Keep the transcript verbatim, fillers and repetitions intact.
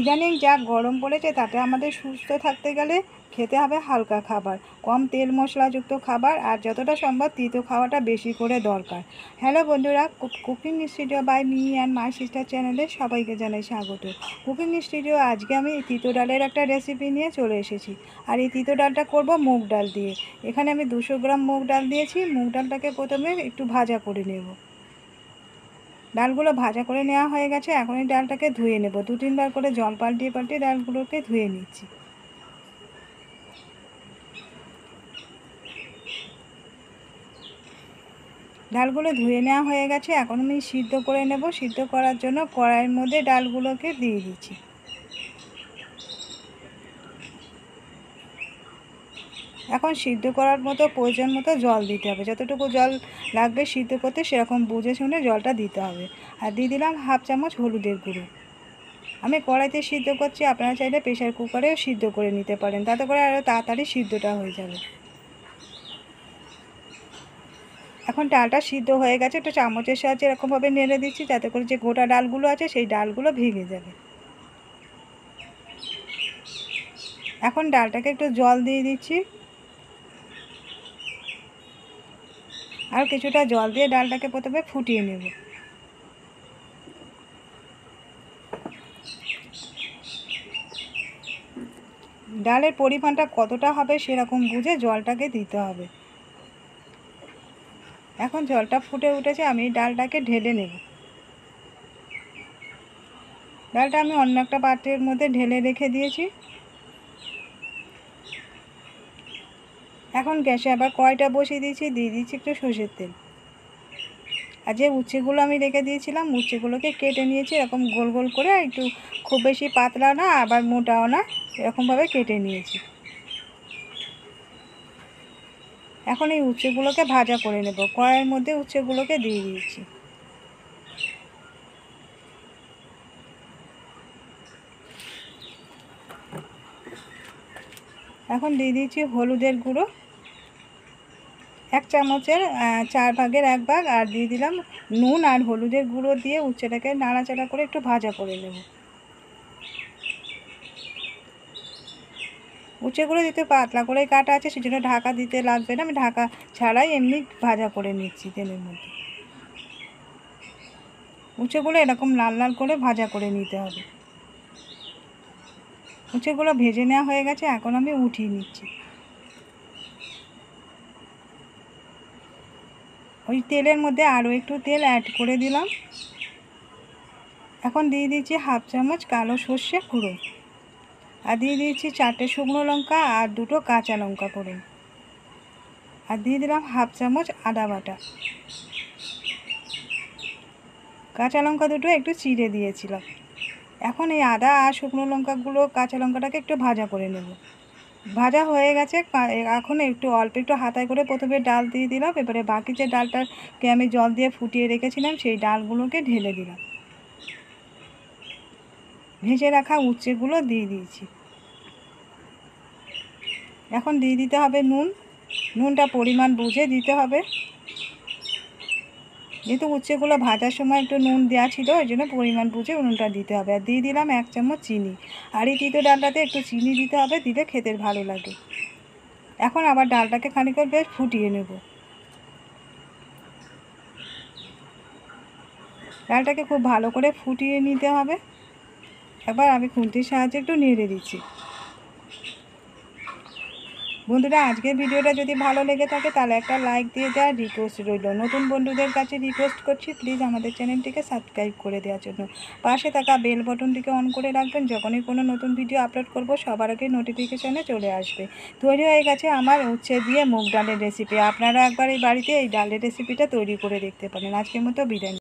ইদানিং যা গরম পড়েছে তাতে আমাদের সুস্থ থাকতে গেলে খেতে হবে হালকা খাবার, কম তেল মশলাযুক্ত খাবার, আর যতটা সম্ভব তিতো খাওয়াটা বেশি করে দরকার। হ্যালো বন্ধুরা, cooking studio by me and my sister চ্যানেলে সবাইকে জানাই স্বাগত। কুকিং স্টুডিও আজকে আমি তিতো ডালের একটা রেসিপি নিয়ে চলে এসেছি। আর এই তিতো ডালটা করব মুগ ডাল দিয়ে। এখানে আমি দুশো গ্রাম মুগ ডাল দিয়েছি। মুগ ডালটাকে প্রথমে একটু ভাজা করে নেব। ডালগুলো ভাজা করে নেওয়া হয়ে গেছে। এখন এই ডালটাকে ধুয়ে নেব। দু তিনবার করে জল পাল্টিয়ে পাল্টিয়ে ডালগুলোকে ধুয়ে নিচ্ছি। ডালগুলো ধুয়ে নেওয়া হয়ে গেছে। এখন আমি সিদ্ধ করে নেব। সিদ্ধ করার জন্য কড়াইয়ের মধ্যে ডালগুলোকে দিয়ে দিচ্ছি। এখন সিদ্ধ করার মতো প্রয়োজন মতো জল দিতে হবে। যতটুকু জল লাগবে সিদ্ধ করতে সেরকম বুঝে শুনে জলটা দিতে হবে। আর দিয়ে দিলাম হাফ চামচ হলুদের গুঁড়ো। আমি কড়াইতে সিদ্ধ করছি, আপনারা চাইলে প্রেশার কুকারেও সিদ্ধ করে নিতে পারেন, তাতে করে আরও তাড়াতাড়ি সিদ্ধটা হয়ে যাবে। এখন ডালটা সিদ্ধ হয়ে গেছে। একটু চামচের সাহায্যে এরকমভাবে নেড়ে দিচ্ছি যাতে করে যে গোটা ডালগুলো আছে সেই ডালগুলো ভেঙে যাবে। এখন ডালটাকে একটু জল দিয়ে দিচ্ছি। আর কিছুটা জল দিয়ে ডালটাকে প্রথমে ফুটিয়ে নেব। ডালের পরিমাণটা কতটা হবে সেরকম বুঝে জলটাকে দিতে হবে। এখন জলটা ফুটে উঠেছে, আমি ডালটাকে ঢেলে নেব। ডালটা আমি অন্য একটা পাত্রের মধ্যে ঢেলে রেখে দিয়েছি। এখন গ্যাসে আবার কড়াইটা বসিয়ে দিয়েছি। দিয়ে দিচ্ছি একটু সর্ষের তেল। আর যে উচ্ছেগুলো আমি রেখে দিয়েছিলাম উচ্ছেগুলোকে কেটে নিয়েছি এরকম গোল গোল করে, একটু খুব বেশি পাতলা না আবার মোটাও না, এরকমভাবে কেটে নিয়েছি। এখন এই উচ্ছেগুলোকে ভাজা করে নেব। কড়াইয়ের মধ্যে উচ্ছেগুলোকে দিয়ে দিয়েছি। এখন দিয়ে দিয়েছি হলুদের গুঁড়ো এক চামচের চার ভাগের এক ভাগ, আর দিয়ে দিলাম নুন আর হলুদের গুঁড়ো দিয়ে উচ্ছেটাকে নাড়াচাড়া করে একটু ভাজা করে নেব। উচ্ছেগুলো দিতে পাতলা করে কাটা আছে, সেজন্য ঢাকা দিতে লাগবে না। আমি ঢাকা ছাড়াই এমনি ভাজা করে নিচ্ছি তেলের মধ্যে। উচ্ছেগুলো এরকম লাল লাল করে ভাজা করে নিতে হবে। উচ্ছেগুলো ভেজে নেওয়া হয়ে গেছে। এখন আমি উঠিয়ে নিচ্ছি। ওই তেলের মধ্যে আরও একটু তেল অ্যাড করে দিলাম। এখন দিয়ে দিচ্ছি হাফ চামচ কালো সর্ষে ফোড়ন, আর দিয়ে দিচ্ছি চারটে শুকনো লঙ্কা আর দুটো কাঁচা লঙ্কা ফোড়ন, আর দিয়ে দিলাম হাফ চামচ আদা বাটা। কাঁচা লঙ্কা দুটো একটু চিড়ে দিয়েছিলাম। এখন এই আদা আর শুকনো লঙ্কাগুলো কাঁচা লঙ্কাটাকে একটু ভাজা করে নেব। ভাজা হয়ে গেছে। এখন একটু অল্প একটু হাতায় করে প্রথমে ডাল দিয়ে দিলাম। এবারে বাকি যে ডালটাকে আমি জল দিয়ে ফুটিয়ে রেখেছিলাম সেই ডালগুলোকে ঢেলে দিলাম। ভেজে রাখা উচ্ছেগুলো দিয়ে দিয়েছি। এখন দিয়ে দিতে হবে নুন। নুনটা পরিমাণ বুঝে দিতে হবে, যেহেতু উচ্ছেগুলো ভাজার সময় একটু নুন দেওয়া ছিল ওই জন্য পরিমাণ বুঝে নুনটা দিতে হবে। আর দিয়ে দিলাম এক চামচ চিনি। আর এই তিতো ডালটাতে একটু চিনি দিতে হবে, দিলে খেতে ভালো লাগে। এখন আবার ডালটাকে খানিকক্ষণ বেশ ফুটিয়ে নেব। ডালটাকে খুব ভালো করে ফুটিয়ে নিতে হবে। এবার আমি খুন্তির সাহায্যে একটু নেড়ে দিচ্ছি। বন্ধুরা, আজকের ভিডিওটা যদি ভালো লেগে থাকে তাহলে একটা লাইক দিয়ে দেওয়ার রিকোয়েস্ট রইল। নতুন বন্ধুদের কাছে রিকোয়েস্ট করছি প্লিজ আমাদের চ্যানেলটিকে সাবস্ক্রাইব করে দেওয়ার জন্য। পাশে থাকা বেল বটনটিকে অন করে রাখবেন, যখনই কোনো নতুন ভিডিও আপলোড করব সবার আগে নোটিফিকেশানে চলে আসবে। তৈরি হয়ে গেছে আমার উচ্ছে দিয়ে মুগ ডালের রেসিপি। আপনারা একবার এই বাড়িতে এই ডালের রেসিপিটা তৈরি করে দেখতে পারেন। আজকের মতো বিদায়।